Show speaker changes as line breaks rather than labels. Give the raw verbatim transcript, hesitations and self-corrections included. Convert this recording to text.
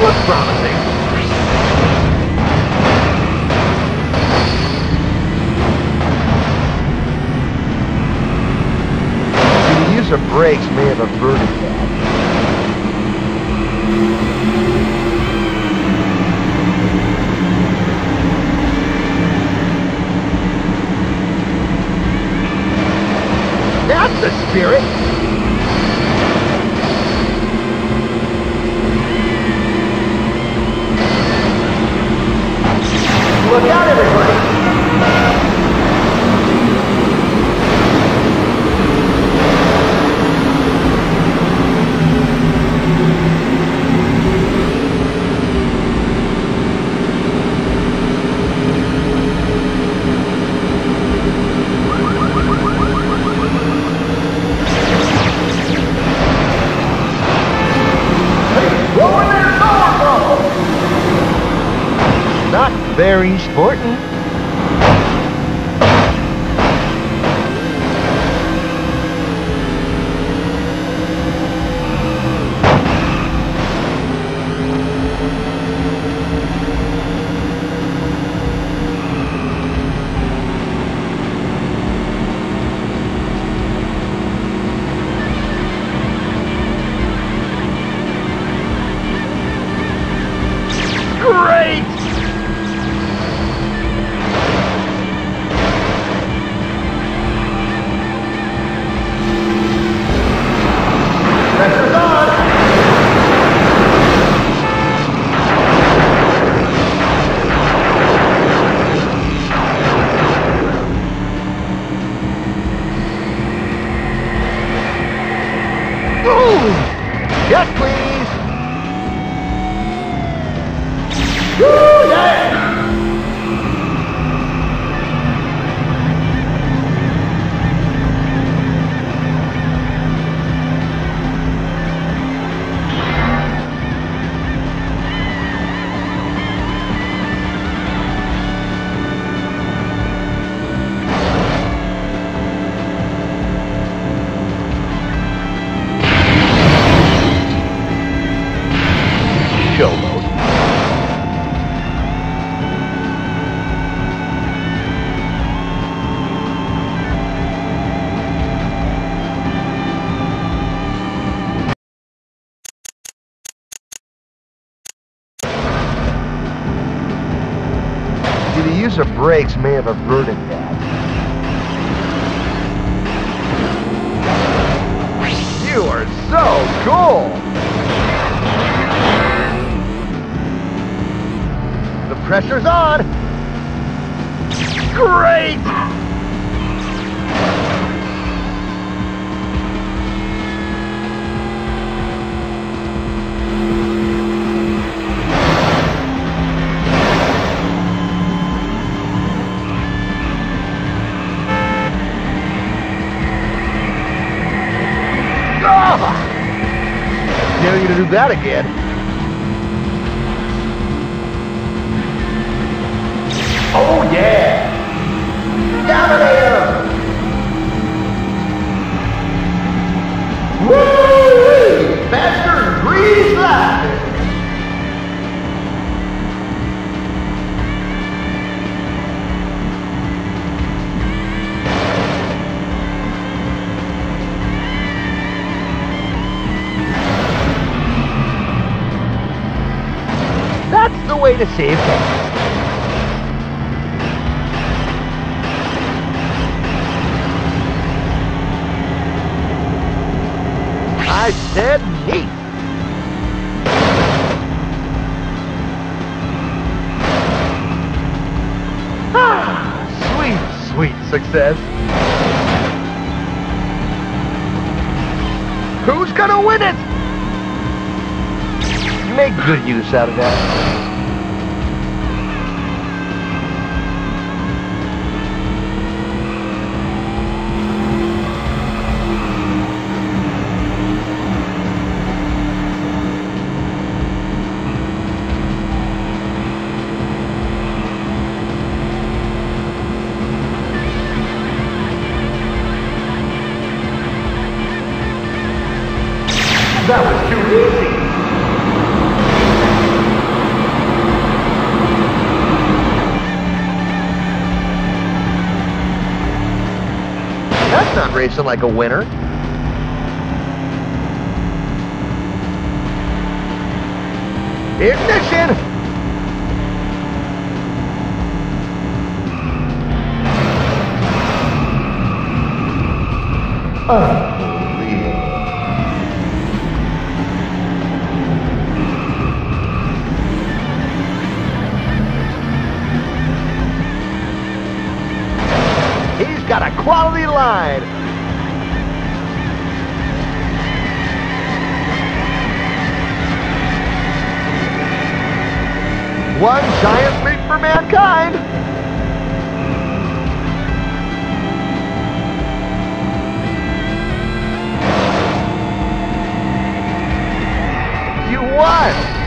Looks promising. The use of brakes may have averted that. That's the spirit! Look out, everybody! Not very sporting. Great! Pressure's on! Ooh! Yes, please! Woo, yeah! Showboat. See, the use of brakes may have averted that. You are so cool! The pressure's on! Great! Dare you to do that again. Oh yeah! Dominator! Woo! Faster than breeze lightning! That's the way to save gas. I said neat. Ah, sweet, sweet success. Who's gonna win it? Make good use out of that. That was too easy. racing like a winner. Ignition! Unbelievable. He's got a quality line. One giant leap for mankind. You won!